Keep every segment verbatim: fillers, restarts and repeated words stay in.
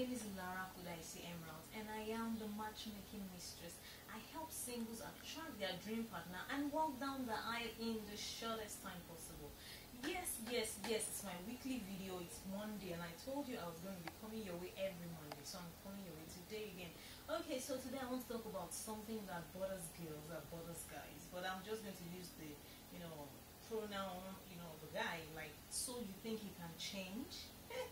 name is Lara Kudayisi-Emeralds, and I am the matchmaking mistress. I help singles attract their dream partner and walk down the aisle in the shortest time possible. Yes, yes, yes, it's my weekly video. It's Monday, and I told you I was going to be coming your way every Monday, so I'm coming your way today again. Okay, so today I want to talk about something that bothers girls, that bothers guys, but I'm just going to use the, you know, pronoun, you know, the guy, like, so you think he can change?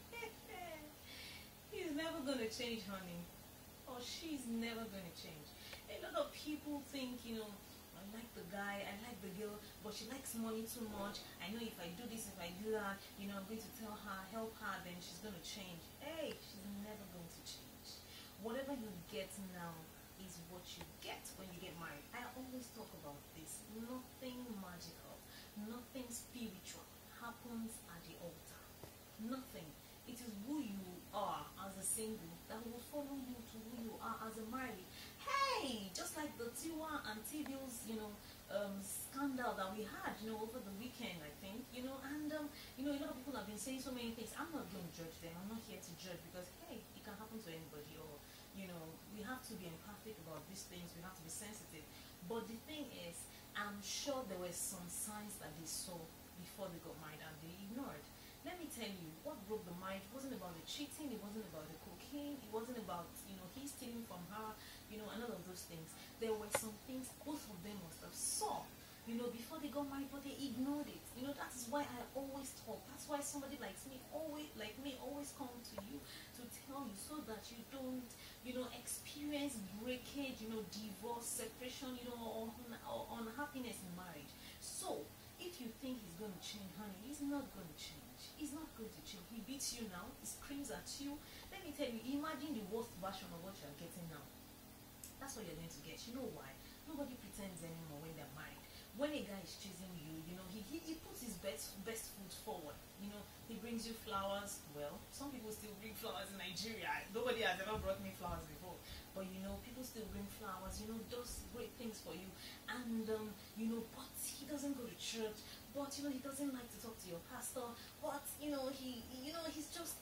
He's never going to change, honey. Or she's never going to change. A lot of people think, you know, I like the guy, I like the girl, but she likes money too much. I know if I do this, if I do that, you know, I'm going to tell her, help her, then she's going to change. Hey, she's never going to change. Whatever you get now is what you get when you get married. I always talk about this. Nothing magical, nothing spiritual happens at the altar. Nothing. It is who you are as a single that will follow you to who you are as a married. Hey, just like the Tiwa and T-Bills, you know, um, scandal that we had, you know, over the weekend, I think, you know, and, um, you know, a lot of people have been saying so many things. I'm not going to judge them. I'm not here to judge because, hey, it can happen to anybody, or, you know, we have to be empathic about these things. We have to be sensitive. But the thing is, I'm sure there were some signs that they saw before they got married and they ignored. Let me tell you, what broke the marriage wasn't about the cheating, it wasn't about the cocaine, it wasn't about, you know, he stealing from her, you know, and all of those things. There were some things both of them must have saw, you know, before they got married, but they ignored it. You know, that is why I always talk. That's why somebody like me always, like me, always come to you to tell you so that you don't, you know, experience breakage, you know, divorce, separation, you know, or, or unhappiness in marriage. So, if you think he's going to change, honey, he's not going to change. He's not going to change. He beats you now. He screams at you. Let me tell you, imagine the worst version of what you're getting now. That's what you're going to get. You know why? Nobody pretends anymore when they're married. When a guy is chasing you, you know, he, he, he puts his best best foot forward. You know, he brings you flowers. Well, some people still bring flowers in Nigeria. Nobody has ever brought me flowers before. But, you know, people still bring flowers, you know, does great things for you. And, um, you know, but he doesn't go to church. But, you know, he doesn't like to talk to your pastor. But, you know, he, you know, he's just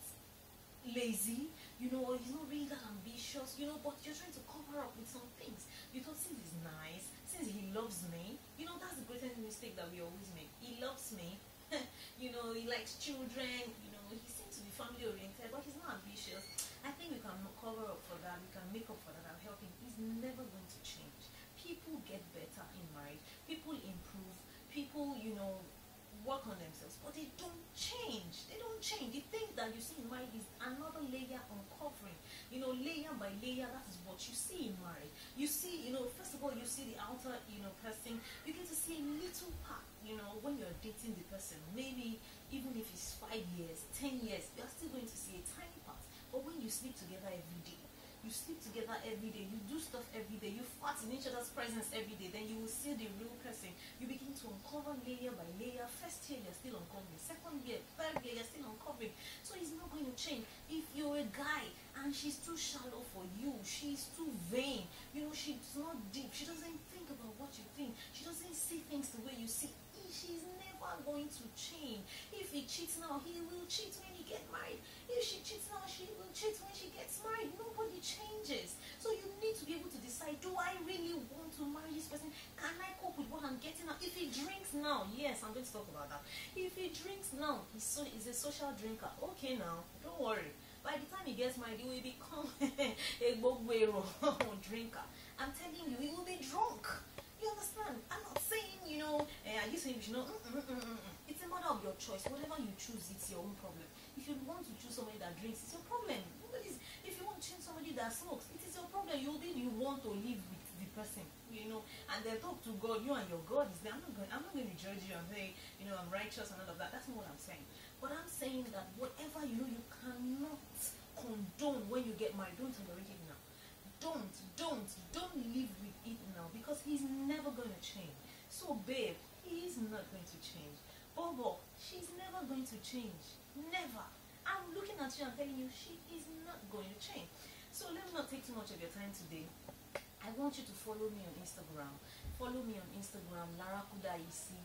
lazy, you know, he's not really that ambitious, you know, but you're trying to cover up with some things because since he's nice, since he loves me, you know, that's the greatest mistake that we always make. He loves me, you know, he likes children, you know, he seems to be family oriented, but he's not ambitious. I think we can cover up for that, we can make up for that and help him. He's never going to change. People get better in marriage, people improve, people, you know, work on themselves, but they don't change. They don't change. The thing that you see in marriage is another layer uncovering. You know, layer by layer, that is what you see in marriage. You see, you know, first of all, you see the outer, you know, person. You get to see a little part, you know, when you're dating the person. Maybe even if it's five years, ten years, you're still going to see a tiny part. But when you sleep together every day, you sleep together every day, you do stuff every day, you fart in each other's presence every day, then you will see the real person. You begin to uncover layer by layer. First year, you're still uncovering. Second year, third year, you're still uncovering. So it's not going to change. If you're a guy and she's too shallow for you, she's too vain, you know, she's not deep, she doesn't think about what you think, she doesn't see things the way you see, she's never going to change. If he cheats now, he will cheat when he gets married. If she cheats now, she will cheat when she gets married. Nobody changes. So you need to be able to decide, do I really want to marry this person? Can I cope with what I'm getting now? If he drinks now, yes, I'm going to talk about that. If he drinks now, he's, so, he's a social drinker. Okay now, don't worry. By the time he gets married, he will become a boguero drinker. I'm telling you, he will be drunk. You understand? I'm not saying, you know, uh, are you saying you should know? Mm, mm, mm, mm, mm. It's a matter of your choice. Whatever you choose, it's your own problem. If you want to choose somebody that drinks, it's your problem. Nobody's, if you want to choose somebody that smokes, it is your problem. You'll be, you want to live with the person, you know, and then talk to God. You and your God is there. I'm not going, I'm not going to judge you and say, you know, I'm righteous and all of that. That's not what I'm saying. But I'm saying that whatever you know you cannot condone when you get married, don't tolerate it now. Don't, don't, don't live with it now because he's never going to change. So, babe, he is not going to change. Bobo, she's never going to change. Never. I'm looking at you and telling you she is not going to change. So, let me not take too much of your time today. I want you to follow me on Instagram. Follow me on Instagram, Lara Kudayisi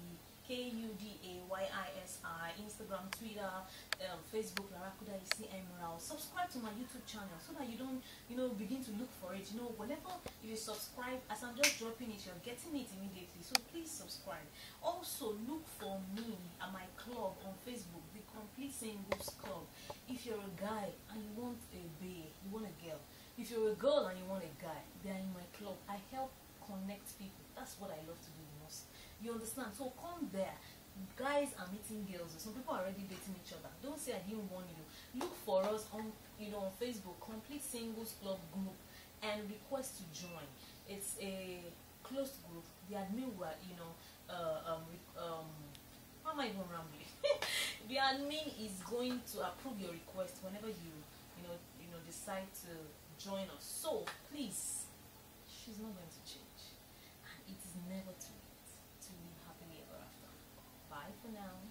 K U D A Y I S I, Instagram, Twitter, um, Facebook, Lara Kudayisi-Emeralds. Subscribe to my YouTube channel so that you don't, you know, begin to look for it. You know, whenever you subscribe, as I'm just dropping it, you're getting it immediately. So please subscribe. Also, look for me at my club on Facebook, the Complete Singles Club. If you're a guy and you want a bae, you want a girl. If you're a girl and you want a guy, they are in my club. I help connect people. That's what I love to do most. You understand? So come there. Guys are meeting girls. Some people are already dating each other. Don't say I didn't warn you. Look for us on, you know, on Facebook, Complete Singles Club group, and request to join. It's a closed group. The admin will, you know, uh, um, um, how am I even rambling? The admin is going to approve your request whenever you, you know, you know, decide to join us. So please, she's not going to change, and it is never too late to live happily ever after. Bye for now.